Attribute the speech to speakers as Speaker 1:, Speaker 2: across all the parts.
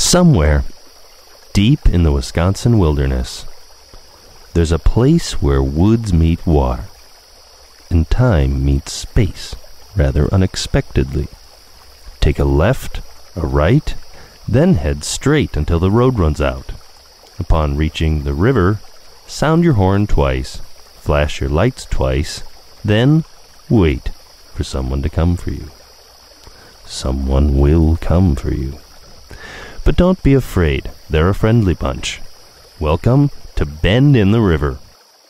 Speaker 1: Somewhere, deep in the Wisconsin wilderness, there's a place where woods meet water, and time meets space rather unexpectedly. Take a left, a right, then head straight until the road runs out. Upon reaching the river, sound your horn twice, flash your lights twice, then wait for someone to come for you. Someone will come for you. But don't be afraid, they're a friendly bunch. Welcome to Bend in the River.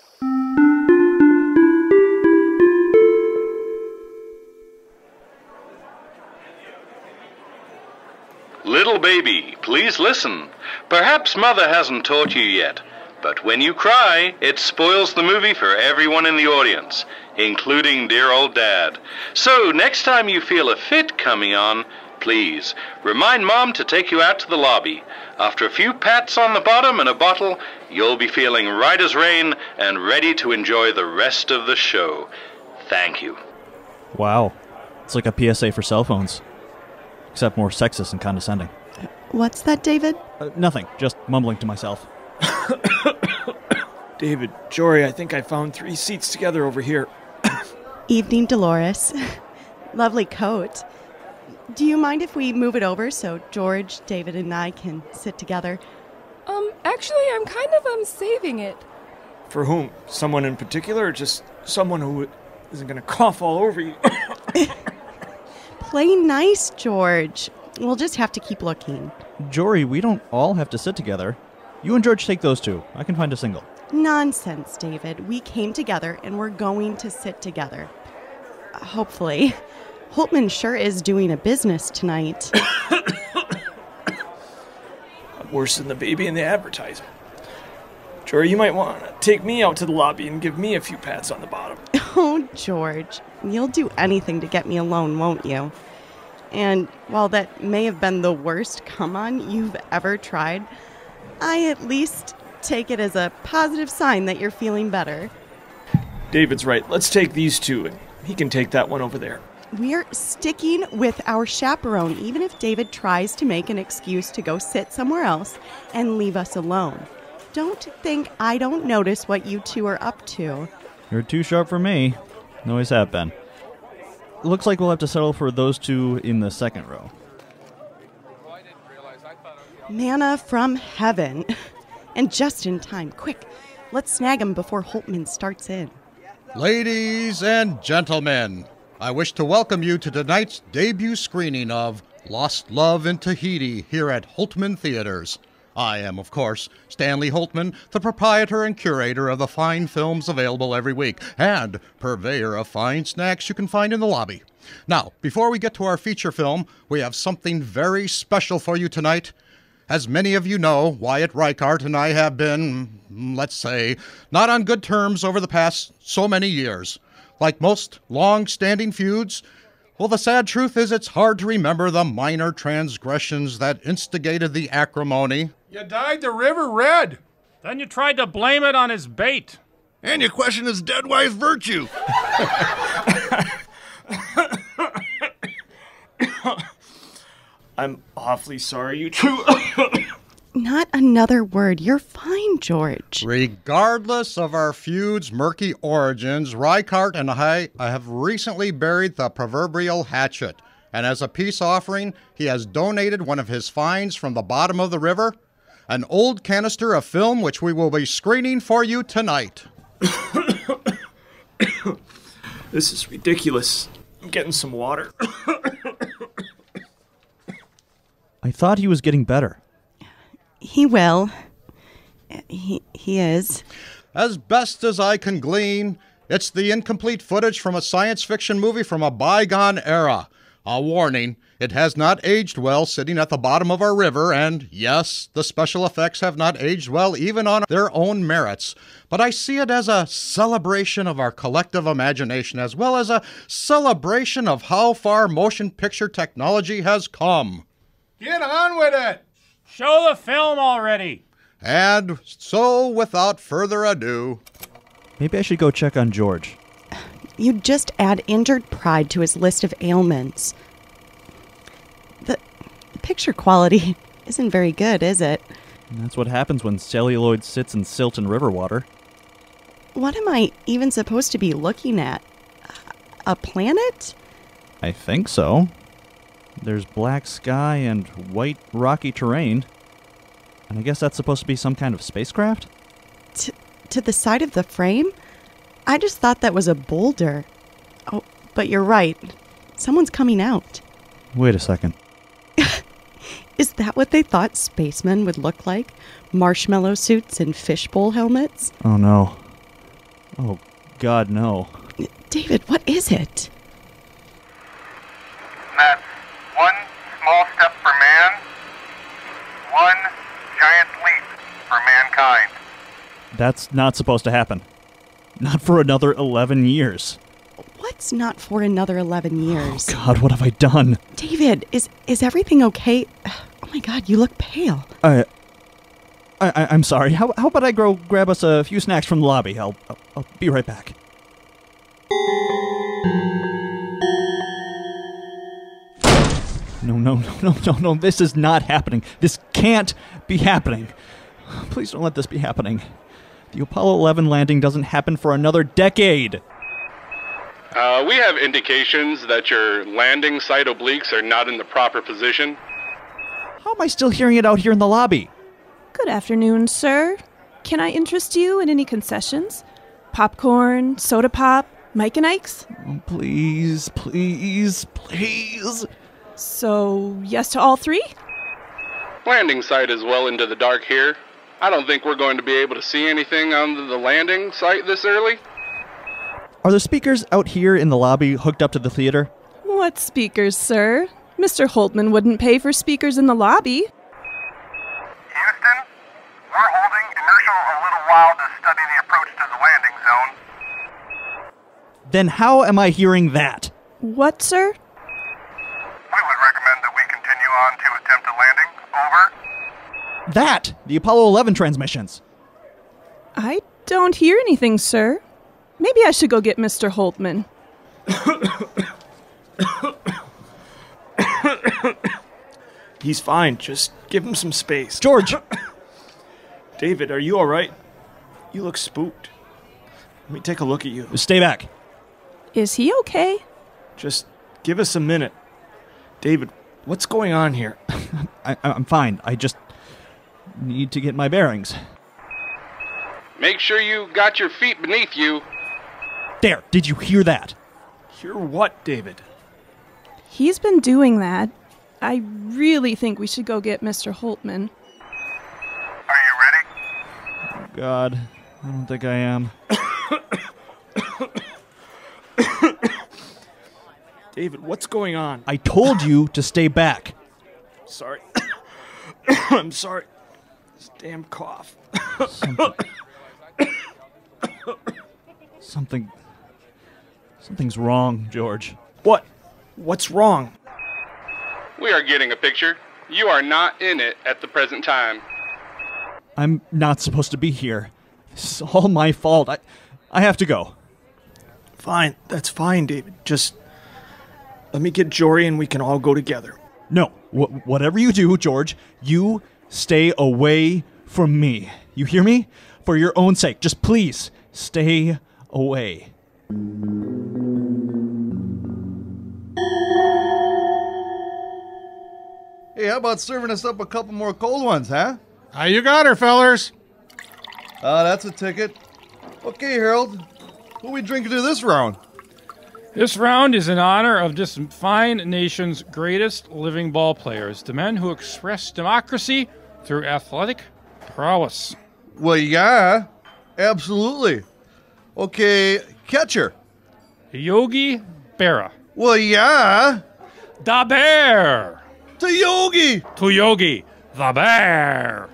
Speaker 2: Little baby, please listen. Perhaps Mother hasn't taught you yet, but when you cry, it spoils the movie for everyone in the audience, including dear old Dad. So next time you feel a fit coming on, please remind Mom to take you out to the lobby. After a few pats on the bottom and a bottle, you'll be feeling right as rain and ready to enjoy the rest of the show. Thank you.
Speaker 3: Wow. It's like a PSA for cell phones. Except more sexist and condescending.
Speaker 4: What's that, David?
Speaker 3: Nothing. Just mumbling to myself.
Speaker 5: David, Jory, I think I found 3 seats together over here.
Speaker 4: Evening, Dolores. Lovely coat. Do you mind if we move it over so George, David, and I can sit together?
Speaker 6: Actually, I'm kind of, saving it.
Speaker 5: For whom? Someone in particular, or just someone who isn't going to cough all over you?
Speaker 4: Play nice, George. We'll just have to keep looking.
Speaker 3: Jory, we don't all have to sit together. You and George take those 2. I can find a single.
Speaker 4: Nonsense, David. We came together and we're going to sit together. Hopefully. Holtman sure is doing a business tonight.
Speaker 5: Worse than the baby in the advertisement. Jory, you might want to take me out to the lobby and give me a few pats on the bottom.
Speaker 4: Oh, George. You'll do anything to get me alone, won't you? And while that may have been the worst come-on you've ever tried, I at least take it as a positive sign that you're feeling better.
Speaker 5: David's right. Let's take these 2, and he can take that one over there.
Speaker 4: We're sticking with our chaperone, even if David tries to make an excuse to go sit somewhere else and leave us alone. Don't think I don't notice what you 2 are up to.
Speaker 3: You're too sharp for me. Always have been. Looks like we'll have to settle for those 2 in the second row.
Speaker 4: Manna from heaven. And just in time. Quick, let's snag him before Holtman starts in.
Speaker 7: Ladies and gentlemen, I wish to welcome you to tonight's debut screening of Lost Love in Tahiti here at Holtman Theaters. I am, of course, Stanley Holtman, the proprietor and curator of the fine films available every week, and purveyor of fine snacks you can find in the lobby. Now, before we get to our feature film, we have something very special for you tonight. As many of you know, Wyatt Reichart and I have been, let's say, not on good terms over the past so many years. Like most long-standing feuds, well, the sad truth is it's hard to remember the minor transgressions that instigated the acrimony.
Speaker 8: You dyed the river red. Then you tried to blame it on his bait.
Speaker 9: And you question his dead wife's virtue.
Speaker 5: I'm awfully sorry, you 2.
Speaker 4: Not another word. You're fine, George.
Speaker 7: Regardless of our feud's murky origins, Reichart and I have recently buried the proverbial hatchet. And as a peace offering, he has donated one of his finds from the bottom of the river, an old canister of film which we will be screening for you tonight.
Speaker 5: This is ridiculous. I'm getting some water.
Speaker 3: I thought he was getting better.
Speaker 4: He will. He is.
Speaker 7: As best as I can glean, it's the incomplete footage from a science fiction movie from a bygone era. A warning, it has not aged well sitting at the bottom of our river, and yes, the special effects have not aged well even on their own merits. But I see it as a celebration of our collective imagination, as well as a celebration of how far motion picture technology has come.
Speaker 8: Get on with it. Show the film already.
Speaker 7: And so, without further ado...
Speaker 3: Maybe I should go check on George.
Speaker 4: You'd just add injured pride to his list of ailments. The picture quality isn't very good, is it?
Speaker 3: And that's what happens when celluloid sits in silt and river water.
Speaker 4: What am I even supposed to be looking at? A planet?
Speaker 3: I think so. There's black sky and white rocky terrain. And I guess that's supposed to be some kind of spacecraft?
Speaker 4: To the side of the frame? I just thought that was a boulder. Oh, but you're right. Someone's coming out.
Speaker 3: Wait a second.
Speaker 4: Is that what they thought spacemen would look like? Marshmallow suits and fishbowl helmets?
Speaker 3: Oh, no. Oh, God, no.
Speaker 4: David, what is it?
Speaker 10: That's one small step for man, one giant leap for mankind.
Speaker 3: That's not supposed to happen. Not for another 11 years.
Speaker 4: What's not for another 11 years?
Speaker 3: Oh, God, what have I done?
Speaker 4: David, is everything okay? Oh, my God, you look pale.
Speaker 3: I'm sorry. How about I go grab us a few snacks from the lobby? I'll be right back. No. This is not happening. This can't be happening. Please don't let this be happening. The Apollo 11 landing doesn't happen for another decade.
Speaker 2: We have indications that your landing site obliques are not in the proper position.
Speaker 3: How am I still hearing it out here in the lobby?
Speaker 6: Good afternoon, sir. Can I interest you in any concessions? Popcorn, soda pop, Mike and Ike's?
Speaker 3: Oh, please.
Speaker 6: So, yes to all three?
Speaker 2: Landing site is well into the dark here. I don't think we're going to be able to see anything on the landing site this early.
Speaker 3: Are the speakers out here in the lobby hooked up to the theater?
Speaker 6: What speakers, sir? Mr. Holtman wouldn't pay for speakers in the lobby.
Speaker 10: Houston, we're holding inertial a little while to study the approach to the landing zone.
Speaker 3: Then how am I hearing that?
Speaker 6: What, sir?
Speaker 10: We would recommend that we continue on to attempt a landing. Over.
Speaker 3: That! The Apollo 11 transmissions.
Speaker 6: I don't hear anything, sir. Maybe I should go get Mr. Holtman.
Speaker 5: He's fine. Just give him some space.
Speaker 3: George!
Speaker 5: David, are you all right? You look spooked. Let me take a look at you.
Speaker 3: Stay back.
Speaker 6: Is he okay?
Speaker 5: Just give us a minute. David, what's going on here?
Speaker 3: I'm fine. I just need to get my bearings.
Speaker 2: Make sure you got your feet beneath you.
Speaker 3: There, did you hear that?
Speaker 5: Hear what, David?
Speaker 6: He's been doing that. I really think we should go get Mr. Holtman.
Speaker 10: Are you ready?
Speaker 3: Oh, God, I don't think I am.
Speaker 5: David, what's going on?
Speaker 3: I told you to stay back.
Speaker 5: Sorry. I'm sorry. This damn cough.
Speaker 3: Something's wrong, George.
Speaker 5: What? What's wrong?
Speaker 2: We are getting a picture. You are not in it at the present time.
Speaker 3: I'm not supposed to be here. This is all my fault. I have to go.
Speaker 5: Fine. That's fine, David. Just let me get Jory and we can all go together.
Speaker 3: No. Whatever you do, George, you stay away from me. You hear me? For your own sake. Just please stay away.
Speaker 9: Hey, how about serving us up a couple more cold ones, huh?
Speaker 8: You got her, fellers.
Speaker 9: That's a ticket. Okay, Harold. What are we drinking to this round?
Speaker 8: This round is in honor of this fine nation's greatest living ball players, the men who express democracy through athletic prowess.
Speaker 9: Well, yeah, absolutely. Okay, catcher.
Speaker 8: Yogi Berra.
Speaker 9: Well, yeah.
Speaker 8: Da Bear.
Speaker 9: To Yogi.
Speaker 8: To Yogi, the Bear.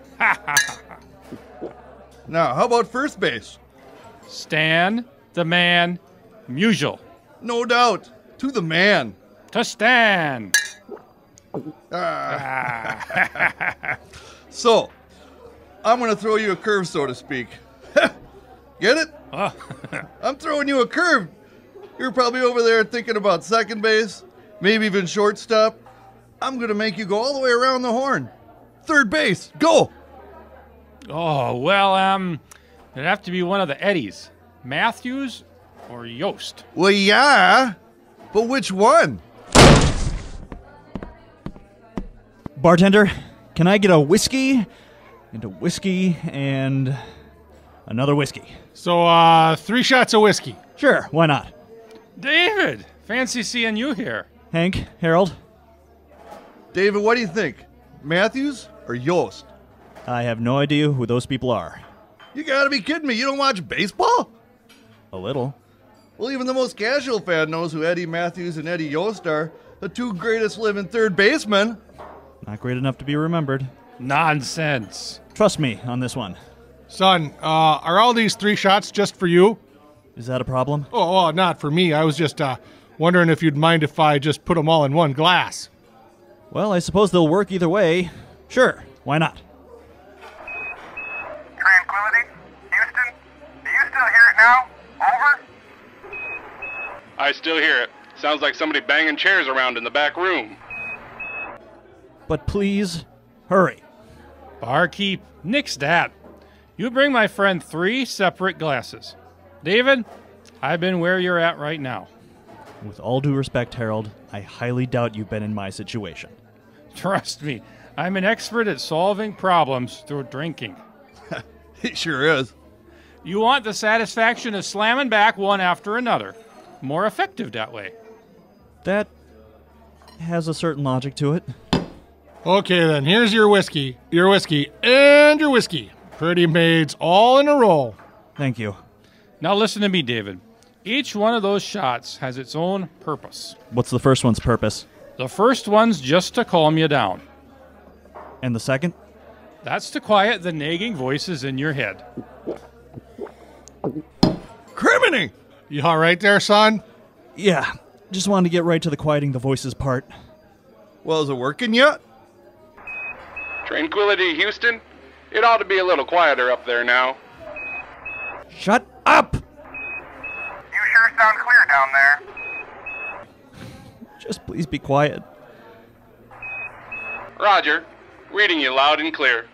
Speaker 9: Now, how about first base?
Speaker 8: Stan, the man, Musial.
Speaker 9: No doubt. To the man.
Speaker 8: To Stan.
Speaker 9: So, I'm going to throw you a curve, so to speak. Get it? I'm throwing you a curve. You're probably over there thinking about second base, maybe even shortstop. I'm going to make you go all the way around the horn. Third base. Go.
Speaker 8: Oh, well, it'd have to be one of the Eddies. Matthews or Yost?
Speaker 9: Well, yeah, but which one?
Speaker 3: Bartender, can I get a whiskey and a whiskey and another whiskey?
Speaker 11: So, 3 shots of whiskey.
Speaker 3: Sure, why not?
Speaker 8: David, fancy seeing you here.
Speaker 3: Hank, Harold?
Speaker 9: David, what do you think? Matthews or Yost?
Speaker 3: I have no idea who those people are.
Speaker 9: You gotta be kidding me. You don't watch baseball?
Speaker 3: A little.
Speaker 9: Well, even the most casual fan knows who Eddie Matthews and Eddie Yost are, the 2 greatest living third basemen.
Speaker 3: Not great enough to be remembered.
Speaker 8: Nonsense.
Speaker 3: Trust me on this one.
Speaker 11: Son, are all these 3 shots just for you?
Speaker 3: Is that a problem?
Speaker 11: Oh, not for me. I was just wondering if you'd mind if I just put them all in one glass.
Speaker 3: Well, I suppose they'll work either way. Sure, why not?
Speaker 10: Tranquility? Houston? Do you still hear it now? Over?
Speaker 2: I still hear it. Sounds like somebody banging chairs around in the back room.
Speaker 3: But please, hurry.
Speaker 8: Barkeep, nix that. You bring my friend 3 separate glasses. David, I've been where you're at right now.
Speaker 3: With all due respect, Harold, I highly doubt you've been in my situation.
Speaker 8: Trust me, I'm an expert at solving problems through drinking.
Speaker 9: He sure is.
Speaker 8: You want the satisfaction of slamming back one after another. More effective that way.
Speaker 3: That has a certain logic to it.
Speaker 11: Okay, then, here's your whiskey, and your whiskey. Pretty maids all in a row.
Speaker 3: Thank you.
Speaker 8: Now listen to me, David. Each one of those shots has its own purpose.
Speaker 3: What's the first one's purpose?
Speaker 8: The first one's just to calm you down.
Speaker 3: And the second?
Speaker 8: That's to quiet the nagging voices in your head.
Speaker 9: Criminy!
Speaker 11: You all right there, son?
Speaker 3: Yeah, just wanted to get right to the quieting the voices part.
Speaker 9: Well, is it working yet?
Speaker 2: Tranquility, Houston? It ought to be a little quieter up there now.
Speaker 3: Shut up!
Speaker 10: You sure sound clear down there.
Speaker 3: Just please be quiet.
Speaker 2: Roger. Reading you loud and clear.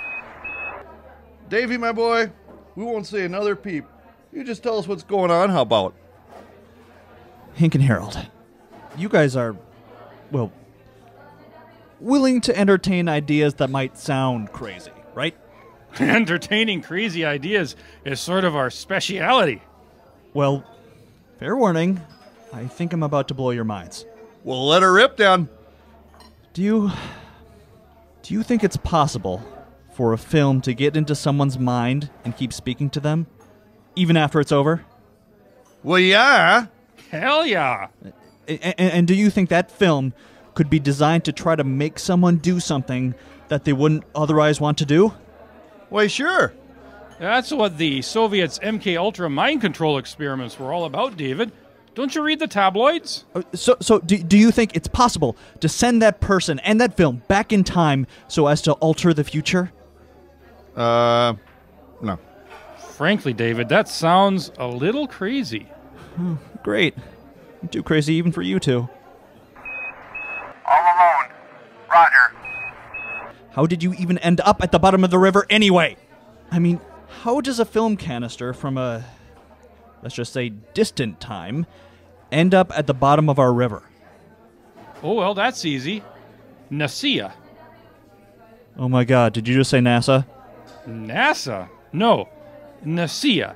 Speaker 9: Davy, my boy, we won't say another peep. You just tell us what's going on, how about?
Speaker 3: Hank and Harold, you guys are, well, willing to entertain ideas that might sound crazy, right?
Speaker 8: Entertaining crazy ideas is sort of our speciality.
Speaker 3: Well, fair warning, I think I'm about to blow your minds.
Speaker 9: Well, let her rip down.
Speaker 3: Do you think it's possible for a film to get into someone's mind and keep speaking to them, even after it's over?
Speaker 9: Well, yeah.
Speaker 8: Hell yeah.
Speaker 3: And do you think that film could be designed to try to make someone do something that they wouldn't otherwise want to do?
Speaker 9: Why, sure.
Speaker 8: That's what the Soviets' MK Ultra mind control experiments were all about, David. Don't you read the tabloids?
Speaker 3: So do you think it's possible to send that person and that film back in time so as to alter the future?
Speaker 9: No.
Speaker 8: Frankly, David, that sounds a little crazy.
Speaker 3: Oh, great. Too crazy even for you two.
Speaker 10: All alone. Roger.
Speaker 3: How did you even end up at the bottom of the river anyway? I mean, how does a film canister from a, let's just say, distant time end up at the bottom of our river?
Speaker 8: Oh, well, that's easy. Nasia.
Speaker 3: Oh my god, did you just say NASA?
Speaker 8: NASA? No. Nasia.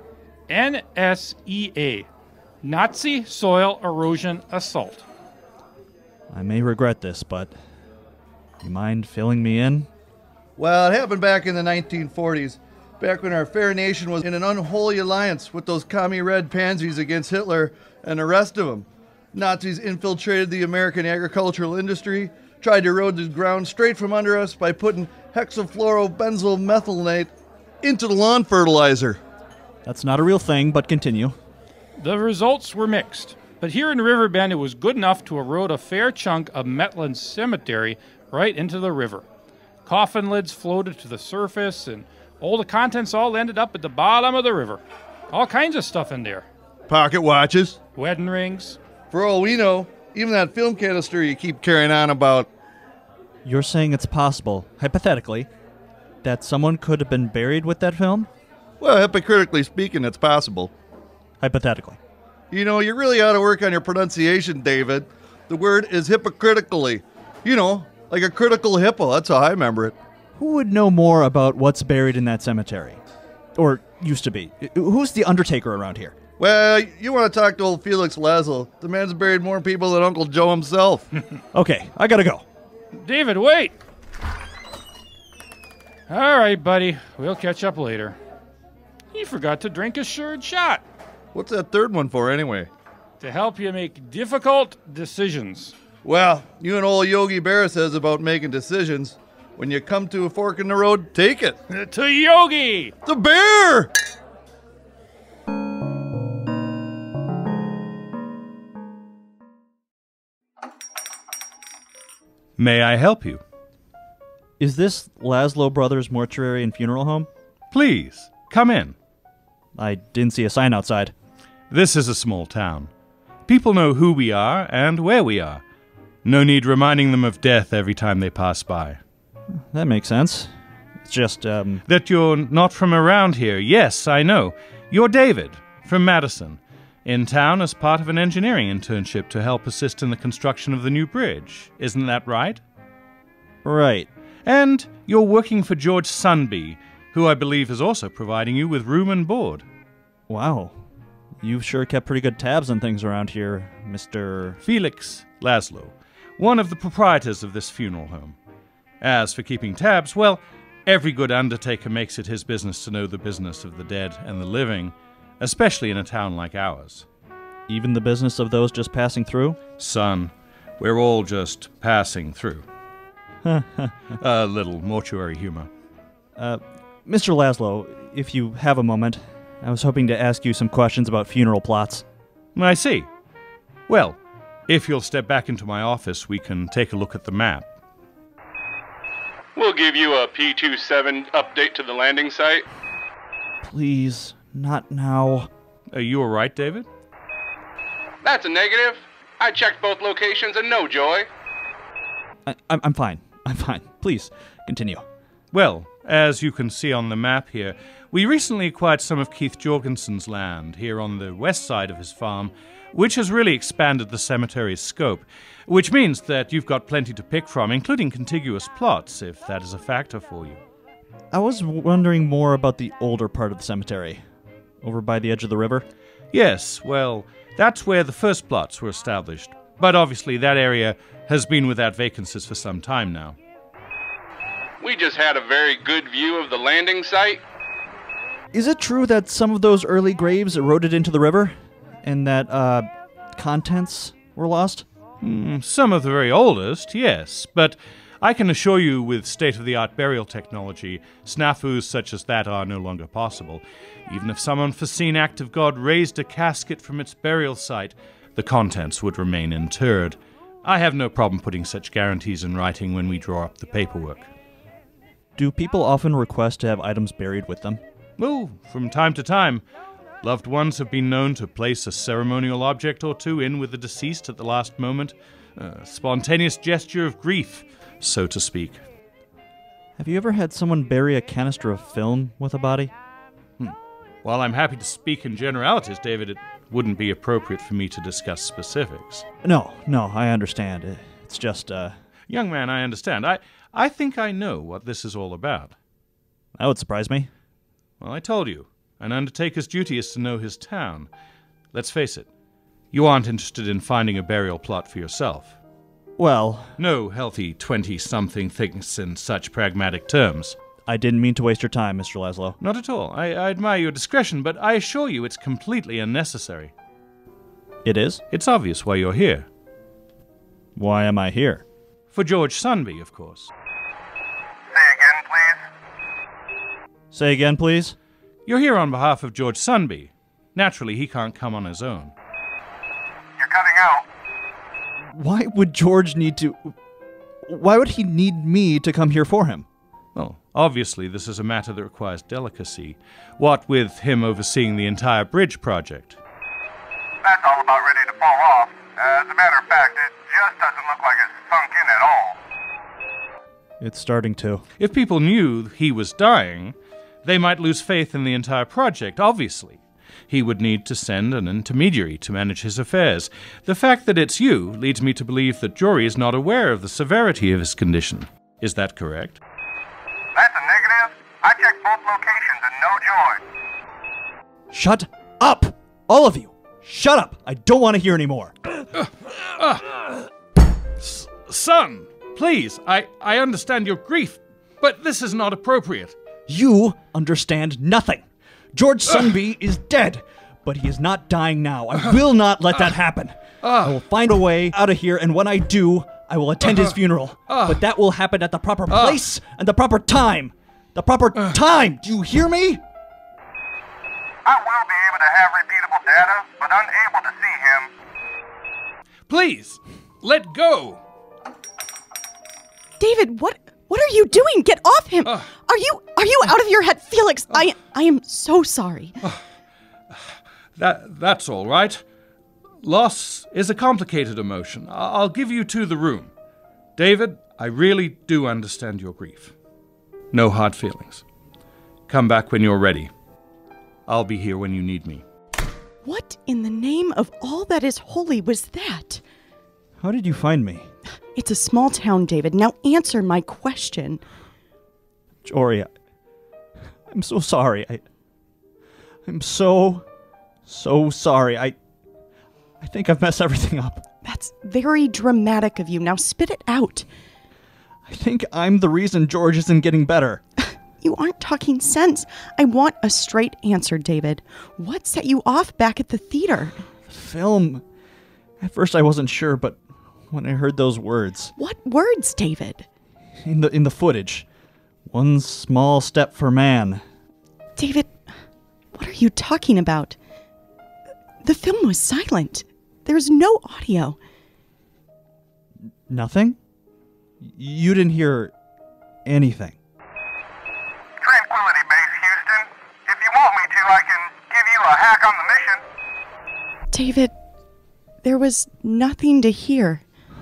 Speaker 8: NSEA. Nazi Soil Erosion Assault.
Speaker 3: I may regret this, but you mind filling me in?
Speaker 9: Well, it happened back in the 1940s, back when our fair nation was in an unholy alliance with those commie red pansies against Hitler and the rest of them. Nazis infiltrated the American agricultural industry, tried to erode the ground straight from under us by putting hexafluorobenzylmethylate into the lawn fertilizer.
Speaker 3: That's not a real thing, but continue.
Speaker 8: The results were mixed, but here in Riverbend it was good enough to erode a fair chunk of Metland Cemetery right into the river. Coffin lids floated to the surface, and all the contents all ended up at the bottom of the river. All kinds of stuff in there.
Speaker 9: Pocket watches.
Speaker 8: Wedding rings.
Speaker 9: For all we know, even that film canister you keep carrying on about.
Speaker 3: You're saying it's possible, hypothetically, that someone could have been buried with that film?
Speaker 9: Well, hypocritically speaking, it's possible.
Speaker 3: Hypothetically.
Speaker 9: You know, you really ought to work on your pronunciation, David. The word is hypocritically. You know, like a critical hippo. That's how I remember it.
Speaker 3: Who would know more about what's buried in that cemetery? Or used to be. Who's the undertaker around here?
Speaker 9: Well, you want to talk to old Felix Laszlo. The man's buried more people than Uncle Joe himself.
Speaker 3: Okay, I gotta go.
Speaker 8: David, wait! All right, buddy. We'll catch up later. He forgot to drink his third shot.
Speaker 9: What's that third one for, anyway?
Speaker 8: To help you make difficult decisions.
Speaker 9: Well, you and old Yogi Berra says about making decisions. When you come to a fork in the road, take it.
Speaker 8: To Yogi!
Speaker 9: The bear!
Speaker 12: May I help you?
Speaker 3: Is this Laszlo Brothers Mortuary and Funeral Home?
Speaker 12: Please, come in.
Speaker 3: I didn't see a sign outside.
Speaker 12: This is a small town. People know who we are and where we are. No need reminding them of death every time they pass by.
Speaker 3: That makes sense. It's just,
Speaker 12: That you're not from around here. Yes, I know. You're David, from Madison. In town as part of an engineering internship to help assist in the construction of the new bridge. Isn't that right?
Speaker 3: Right.
Speaker 12: And you're working for George Sunby, who I believe is also providing you with room and board.
Speaker 3: Wow. You've sure kept pretty good tabs on things around here, Mr.
Speaker 12: Felix Laszlo, one of the proprietors of this funeral home. As for keeping tabs, well, every good undertaker makes it his business to know the business of the dead and the living, especially in a town like ours.
Speaker 3: Even the business of those just passing through?
Speaker 12: Son, we're all just passing through. A little mortuary humor.
Speaker 3: Mr. Laszlo, if you have a moment, I was hoping to ask you some questions about funeral plots.
Speaker 12: I see. Well, if you'll step back into my office, we can take a look at the map.
Speaker 2: We'll give you a P-27 update to the landing site.
Speaker 3: Please, not now.
Speaker 12: Are you all right, David?
Speaker 2: That's a negative. I checked both locations and no joy.
Speaker 3: I'm fine. I'm fine. Please, continue.
Speaker 12: Well, as you can see on the map here, we recently acquired some of Keith Jorgensen's land here on the west side of his farm, which has really expanded the cemetery's scope, which means that you've got plenty to pick from, including contiguous plots, if that is a factor for you.
Speaker 3: I was wondering more about the older part of the cemetery, over by the edge of the river.
Speaker 12: Yes, well, that's where the first plots were established, but obviously that area has been without vacancies for some time now.
Speaker 2: We just had a very good view of the landing site.
Speaker 3: Is it true that some of those early graves eroded into the river, and that, contents were lost?
Speaker 12: Some of the very oldest, yes, but I can assure you with state-of-the-art burial technology, snafus such as that are no longer possible. Even if some unforeseen act of God raised a casket from its burial site, the contents would remain interred. I have no problem putting such guarantees in writing when we draw up the paperwork.
Speaker 3: Do people often request to have items buried with them?
Speaker 12: Oh, from time to time. Loved ones have been known to place a ceremonial object or two in with the deceased at the last moment. A spontaneous gesture of grief, so to speak.
Speaker 3: Have you ever had someone bury a canister of film with a body?
Speaker 12: While I'm happy to speak in generalities, David, it wouldn't be appropriate for me to discuss specifics.
Speaker 3: No, I understand. It's just,
Speaker 12: Young man, I understand. I think I know what this is all about.
Speaker 3: That would surprise me.
Speaker 12: Well, I told you. An undertaker's duty is to know his town. Let's face it. You aren't interested in finding a burial plot for yourself.
Speaker 3: Well...
Speaker 12: No healthy 20-something thinks in such pragmatic terms.
Speaker 3: I didn't mean to waste your time, Mr. Laszlo.
Speaker 12: Not at all. I admire your discretion, but I assure you it's completely unnecessary.
Speaker 3: It is?
Speaker 12: It's obvious why you're here.
Speaker 3: Why am I here?
Speaker 12: For George Sunby, of course.
Speaker 10: Say again, please.
Speaker 3: Say again, please?
Speaker 12: You're here on behalf of George Sunby. Naturally, he can't come on his own.
Speaker 10: You're cutting out.
Speaker 3: Why would George need to... Why would he need me to come here for him?
Speaker 12: Well, obviously, this is a matter that requires delicacy. What with him overseeing the entire bridge project.
Speaker 10: That's all about ready to fall off. As a matter of fact, it just doesn't look like it's sunk in at all.
Speaker 3: It's starting to.
Speaker 12: If people knew he was dying, they might lose faith in the entire project, obviously. He would need to send an intermediary to manage his affairs. The fact that it's you leads me to believe that Jory is not aware of the severity of his condition. Is that correct?
Speaker 10: That's a negative. I checked both locations and no joy.
Speaker 3: Shut up! All of you! Shut up! I don't want to hear anymore.
Speaker 12: Son, please, I understand your grief, but this is not appropriate.
Speaker 3: You understand nothing. George Sunby is dead, but he is not dying now. I will not let that happen. I will find a way out of here, and when I do, I will attend his funeral. But that will happen at the proper place and the proper time. The proper time! Do you hear me?
Speaker 10: I will be able to have repeatable data, but unable to see him.
Speaker 12: Please, let go.
Speaker 4: David, what are you doing? Get off him! Are you out of your head? Felix, I am so sorry.
Speaker 12: That's all right. Loss is a complicated emotion. I'll give you to the room. David, I really do understand your grief. No hard feelings. Come back when you're ready. I'll be here when you need me.
Speaker 4: What in the name of all that is holy was that?
Speaker 3: How did you find me?
Speaker 4: It's a small town, David. Now answer my question.
Speaker 3: Jory, I'm so sorry. I'm so sorry. I think I've messed everything up.
Speaker 4: That's very dramatic of you. Now spit it out.
Speaker 3: I think I'm the reason George isn't getting better.
Speaker 4: You aren't talking sense. I want a straight answer, David. What set you off back at the theater?
Speaker 3: The film. At first I wasn't sure, but when I heard those words.
Speaker 4: What words, David?
Speaker 3: In the footage. One small step for man.
Speaker 4: David, what are you talking about? The film was silent. There's no audio.
Speaker 3: Nothing? You didn't hear anything.
Speaker 10: Tranquility Base, Houston. If you want me to, I can give you a hack on the mission.
Speaker 4: David, there was nothing to hear.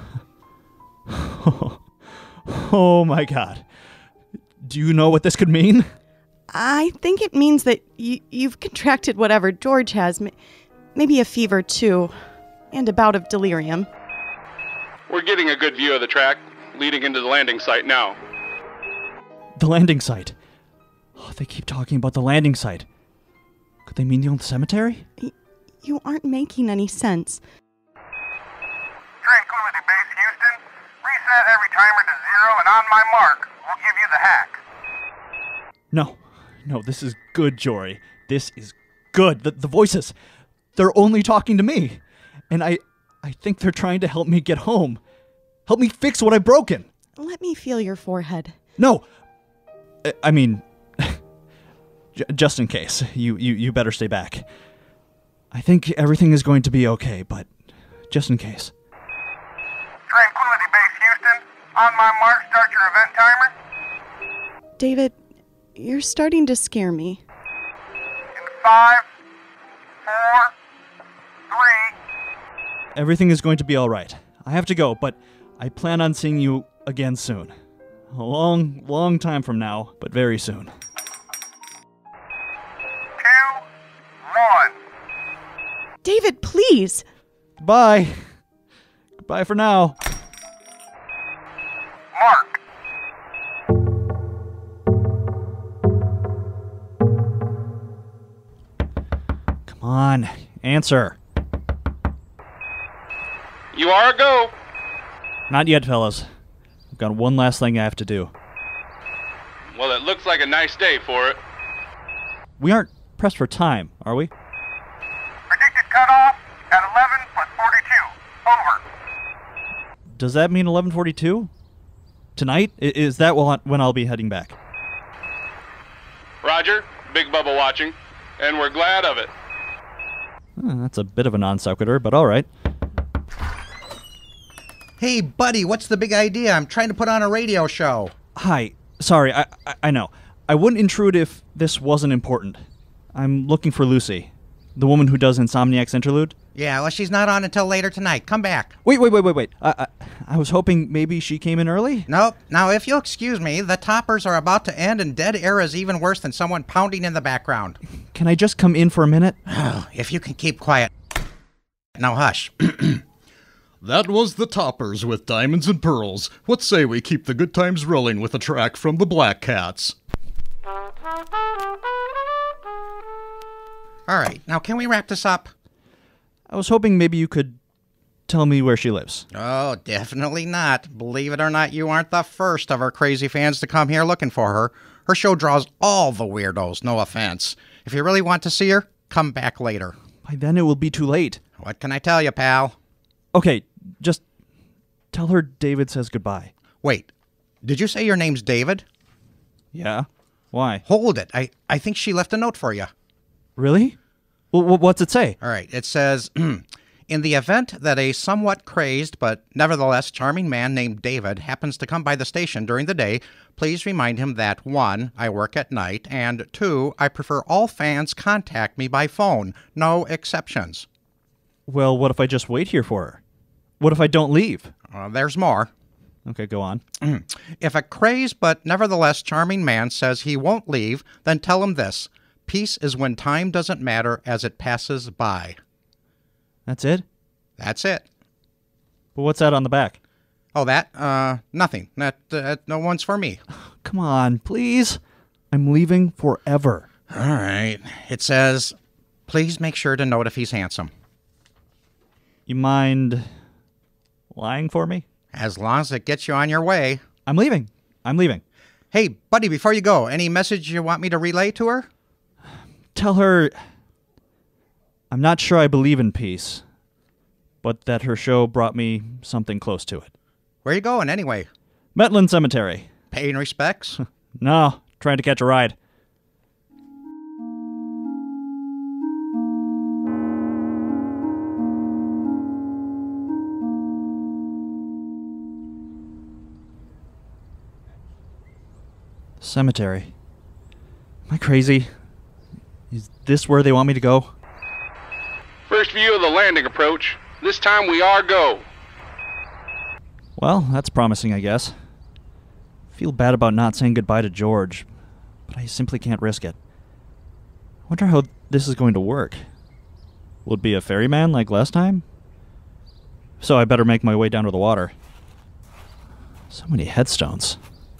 Speaker 3: Oh my God. Do you know what this could mean?
Speaker 4: I think it means that you've contracted whatever George has. Maybe a fever, too. And a bout of delirium.
Speaker 2: We're getting a good view of the track, leading into the landing site now.
Speaker 3: The landing site. Oh, they keep talking about the landing site. Could they mean the old cemetery?
Speaker 4: You aren't making any sense.
Speaker 10: Tranquility Base, Houston. Reset every timer to 0, and on my mark, we'll give you the hack.
Speaker 3: No, this is good, Jory. This is good. The voices, they're only talking to me. And I think they're trying to help me get home. Help me fix what I've broken.
Speaker 4: Let me feel your forehead.
Speaker 3: No. I mean, just in case. You better stay back. I think everything is going to be okay, but just in case.
Speaker 10: Tranquility Base, Houston. On my mark, start your event timer.
Speaker 4: David, you're starting to scare me.
Speaker 10: In 5, 4, 3...
Speaker 3: Everything is going to be all right. I have to go, but I plan on seeing you again soon. A long time from now, but very soon.
Speaker 10: 2, 1...
Speaker 4: David, please!
Speaker 3: Goodbye. Goodbye for now.
Speaker 10: Mark.
Speaker 3: Come on, answer.
Speaker 2: You are a go.
Speaker 3: Not yet, fellas. I've got one last thing I have to do.
Speaker 2: Well, it looks like a nice day for it.
Speaker 3: We aren't pressed for time, are we?
Speaker 10: Predicted cutoff at 11 plus 42. Over.
Speaker 3: Does that mean 11:42? Tonight? Is that when I'll be heading back?
Speaker 2: Roger. Big Bubba watching. And we're glad of it.
Speaker 3: That's a bit of a non sequitur, but all right.
Speaker 13: Hey, buddy, what's the big idea? I'm trying to put on a radio show.
Speaker 3: Hi. Sorry, I know. I wouldn't intrude if this wasn't important. I'm looking for Lucy, the woman who does Insomniac's Interlude.
Speaker 13: Yeah, well, she's not on until later tonight. Come back.
Speaker 3: Wait. I was hoping maybe she came in early?
Speaker 13: Nope. Now, if you'll excuse me, the toppers are about to end, and dead air is even worse than someone pounding in the background.
Speaker 3: Can I just come in for a minute?
Speaker 13: If you can keep quiet. Now, hush.
Speaker 7: That was the Toppers with Diamonds and Pearls. What say we keep the good times rolling with a track from the Black Cats?
Speaker 13: All right, now can we wrap this up?
Speaker 3: I was hoping maybe you could tell me where she lives.
Speaker 13: Oh, definitely not. Believe it or not, you aren't the first of her crazy fans to come here looking for her. Her show draws all the weirdos, no offense. If you really want to see her, come back later.
Speaker 3: By then it will be too late.
Speaker 13: What can I tell you, pal?
Speaker 3: Okay, just tell her David says goodbye.
Speaker 13: Wait, did you say your name's David?
Speaker 3: Yeah. Why?
Speaker 13: Hold it. I think she left a note for you.
Speaker 3: Really? Well, what's it say?
Speaker 13: All right, it says, in the event that a somewhat crazed but nevertheless charming man named David happens to come by the station during the day, please remind him that 1, I work at night, and 2, I prefer all fans contact me by phone. No exceptions.
Speaker 3: Well, what if I just wait here for her? What if I don't leave?
Speaker 13: There's more.
Speaker 3: Okay, go on.
Speaker 13: If a crazed but nevertheless charming man says he won't leave, then tell him this. Peace is when time doesn't matter as it passes by.
Speaker 3: That's it?
Speaker 13: That's it.
Speaker 3: But what's that on the back?
Speaker 13: Oh, that? Nothing. That no one's for me.
Speaker 3: Come on, please. I'm leaving forever.
Speaker 13: All right. It says, please make sure to note if he's handsome.
Speaker 3: You mind lying for me?
Speaker 13: As long as it gets you on your way.
Speaker 3: I'm leaving.
Speaker 13: Hey, buddy, before you go, any message you want me to relay to her?
Speaker 3: Tell her I'm not sure I believe in peace, but that her show brought me something close to it.
Speaker 13: Where you going, anyway?
Speaker 3: Metland Cemetery.
Speaker 13: Paying respects?
Speaker 3: No, trying to catch a ride. Cemetery. Am I crazy? Is this where they want me to go?
Speaker 2: First view of the landing approach. This time we are go.
Speaker 3: Well, that's promising, I guess. Feel bad about not saying goodbye to George, but I simply can't risk it. I wonder how this is going to work. Will it be a ferryman like last time? So I better make my way down to the water. So many headstones.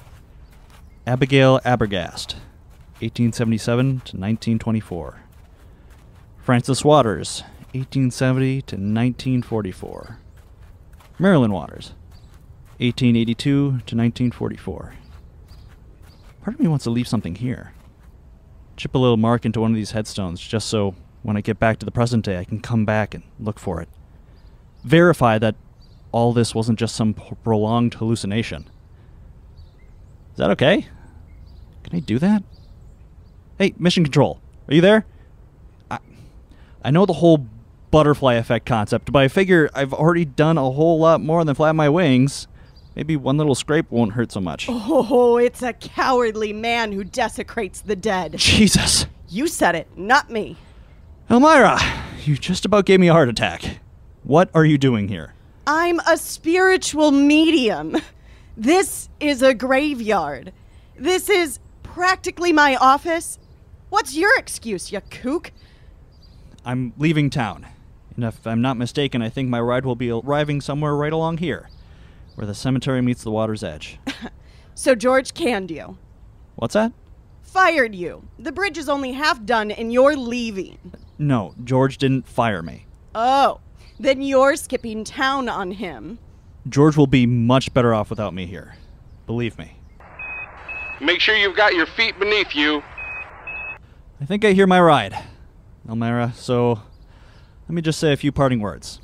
Speaker 3: Abigail Abergast, 1877 to 1924. Francis Waters, 1870 to 1944. Marilyn Waters, 1882 to 1944. Part of me wants to leave something here. Chip a little mark into one of these headstones just so when I get back to the present day I can come back and look for it. Verify that all this wasn't just some prolonged hallucination. Is that okay? Can I do that? Hey, Mission Control, are you there? I know the whole butterfly effect concept, but I figure I've already done a whole lot more than flap my wings. Maybe one little scrape won't hurt so much.
Speaker 4: Oh, it's a cowardly man who desecrates the dead.
Speaker 3: Jesus.
Speaker 4: You said it, not me.
Speaker 3: Elmira, you just about gave me a heart attack. What are you doing here?
Speaker 4: I'm a spiritual medium. This is a graveyard. This is practically my office. What's your excuse, you kook?
Speaker 3: I'm leaving town. And if I'm not mistaken, I think my ride will be arriving somewhere right along here, where the cemetery meets the water's edge.
Speaker 4: So George canned you.
Speaker 3: What's that?
Speaker 4: Fired you. The bridge is only half done and you're leaving.
Speaker 3: No, George didn't fire me.
Speaker 4: Oh, then you're skipping town on him.
Speaker 3: George will be much better off without me here. Believe me.
Speaker 2: Make sure you've got your feet beneath you.
Speaker 3: I think I hear my ride, Elmira, so let me just say a few parting words.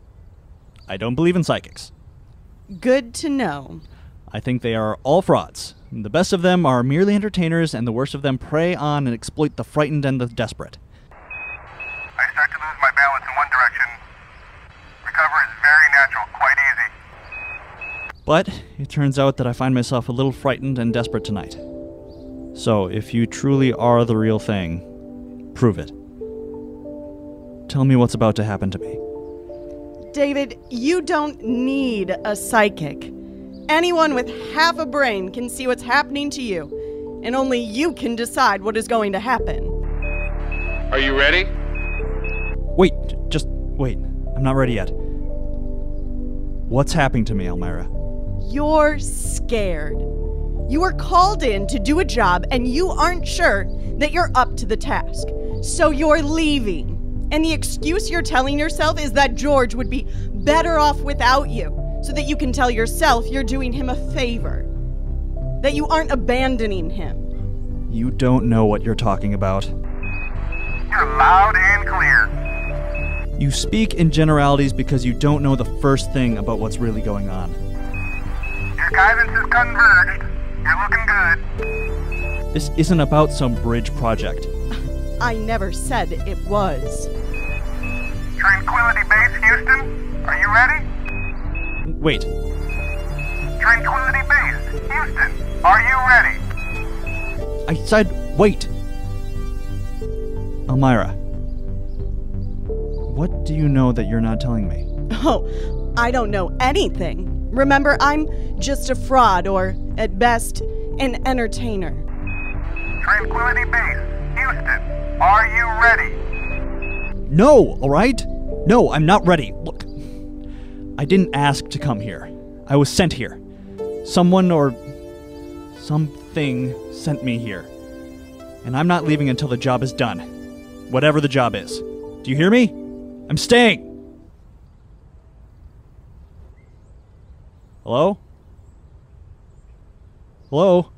Speaker 3: I don't believe in psychics.
Speaker 4: Good to know.
Speaker 3: I think they are all frauds. The best of them are merely entertainers, and the worst of them prey on and exploit the frightened and the desperate.
Speaker 10: I start to lose my balance in one direction. Recover is very natural, quite easy.
Speaker 3: But it turns out that I find myself a little frightened and desperate tonight. So, if you truly are the real thing, prove it. Tell me what's about to happen to me.
Speaker 4: David, you don't need a psychic. Anyone with half a brain can see what's happening to you, and only you can decide what is going to happen.
Speaker 2: Are you ready?
Speaker 3: Wait, just wait. I'm not ready yet. What's happening to me, Elmira?
Speaker 4: You're scared. You were called in to do a job, and you aren't sure that you're up to the task. So you're leaving. And the excuse you're telling yourself is that George would be better off without you, so that you can tell yourself you're doing him a favor. That you aren't abandoning him.
Speaker 3: You don't know what you're talking about.
Speaker 10: You're loud and clear.
Speaker 3: You speak in generalities because you don't know the first thing about what's really going on.
Speaker 10: Your guidance is converged. You're looking good.
Speaker 3: This isn't about some bridge project.
Speaker 4: I never said it was.
Speaker 10: Tranquility Base, Houston. Are you ready?
Speaker 3: Wait.
Speaker 10: Tranquility Base, Houston. Are you ready?
Speaker 3: I said wait. Elmira. What do you know that you're not telling me?
Speaker 4: Oh, I don't know anything. Remember, I'm just a fraud, or, at best, an entertainer.
Speaker 10: Tranquility Base, Houston. Are you ready?
Speaker 3: No, all right? No, I'm not ready. Look, I didn't ask to come here. I was sent here. Someone or something sent me here. And I'm not leaving until the job is done. Whatever the job is. Do you hear me? I'm staying. Hello? Hello?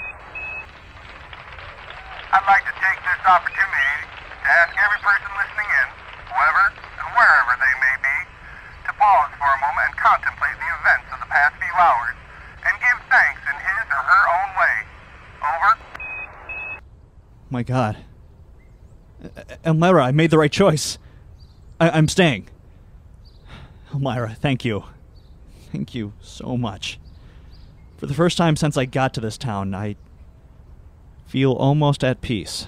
Speaker 10: I'd like to take this opportunity to ask every person listening in, whoever and wherever they may be, to pause for a moment and contemplate the events of the past few hours and give thanks in his or her own way. Over.
Speaker 3: My God. Elmira, I made the right choice. I'm staying. Elmira, thank you. Thank you so much. For the first time since I got to this town, I feel almost at peace.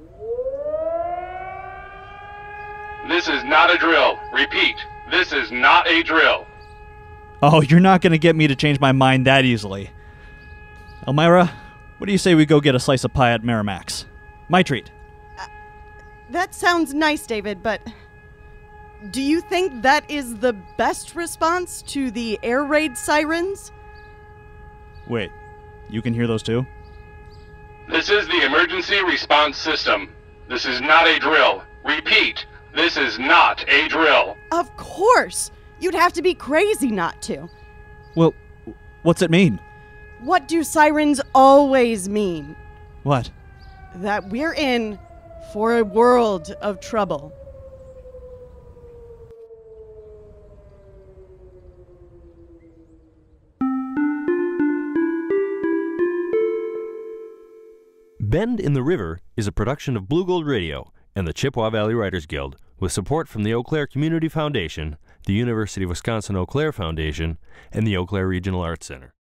Speaker 2: This is not a drill. Repeat, this is not a drill.
Speaker 3: Oh, you're not going to get me to change my mind that easily. Elmira, what do you say we go get a slice of pie at Merrimack's? My treat.
Speaker 4: That sounds nice, David, but do you think that is the best response to the air raid sirens?
Speaker 3: Wait, you can hear those too?
Speaker 2: This is the emergency response system. This is not a drill. Repeat, this is not a drill.
Speaker 4: Of course! You'd have to be crazy not to.
Speaker 3: Well, what's it mean?
Speaker 4: What do sirens always mean?
Speaker 3: What?
Speaker 4: That we're in for a world of trouble.
Speaker 1: Bend in the River is a production of Blugold Radio and the Chippewa Valley Writers Guild, with support from the Eau Claire Community Foundation, the University of Wisconsin-Eau Claire Foundation, and the Eau Claire Regional Arts Center.